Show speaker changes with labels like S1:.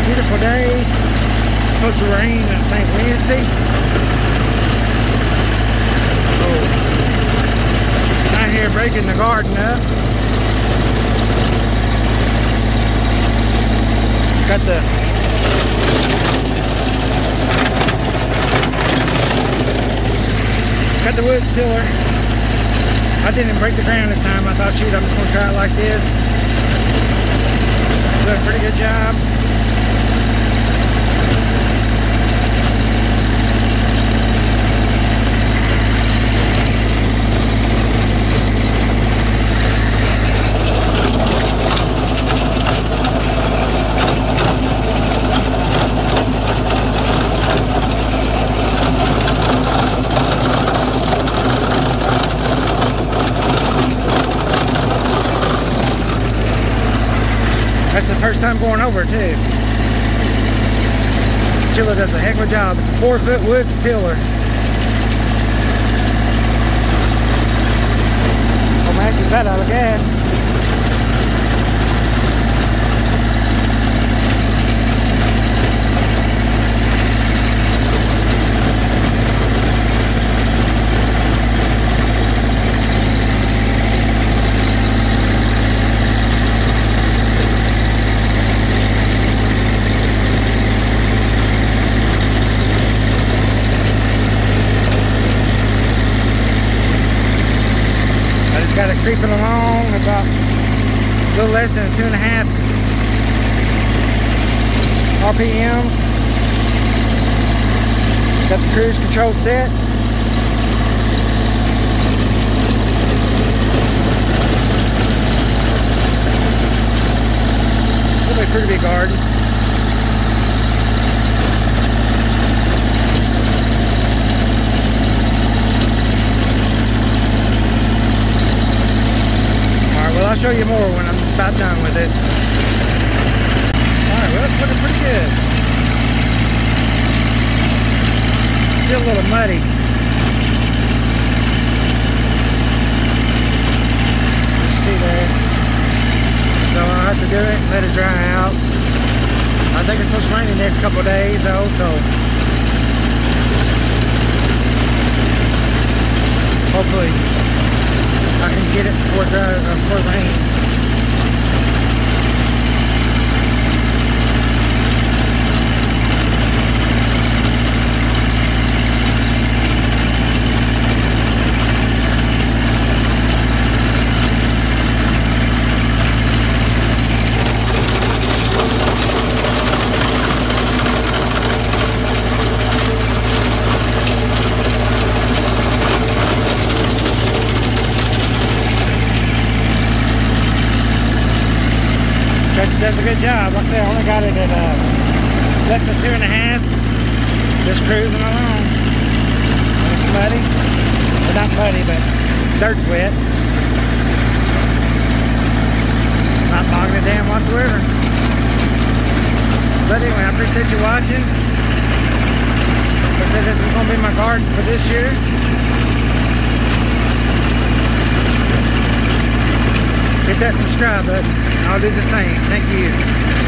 S1: Beautiful day. It's supposed to rain, I think, Wednesday. So, out here breaking the garden up. Got the wood tiller. I didn't break the ground this time. I thought, shoot, I'm just gonna try it like this. Doing a pretty good job. That's the first time going over it too. Tiller does a heck of a job. It's a 4-foot woods tiller. Oh, Massey's about out of gas. Got it creeping along about a little less than 2.5 RPMs. Got the cruise control set. It'll be a pretty big garden. Well, I'll show you more when I'm about done with it. Alright, well, it's looking pretty good. Still a little muddy. You see there. So I'll have to do it and let it dry out. I think it's supposed to rain the next couple of days though, so hopefully I can get it before it rains. Does a good job. Like I said, I only got it at less than 2.5. Just cruising along. And it's muddy. Well, not muddy, but dirt's wet. Not bogging it down whatsoever. But anyway, I appreciate you watching. Like I said, this is going to be my garden for this year. Hit that subscribe button. I'll do the same. Thank you.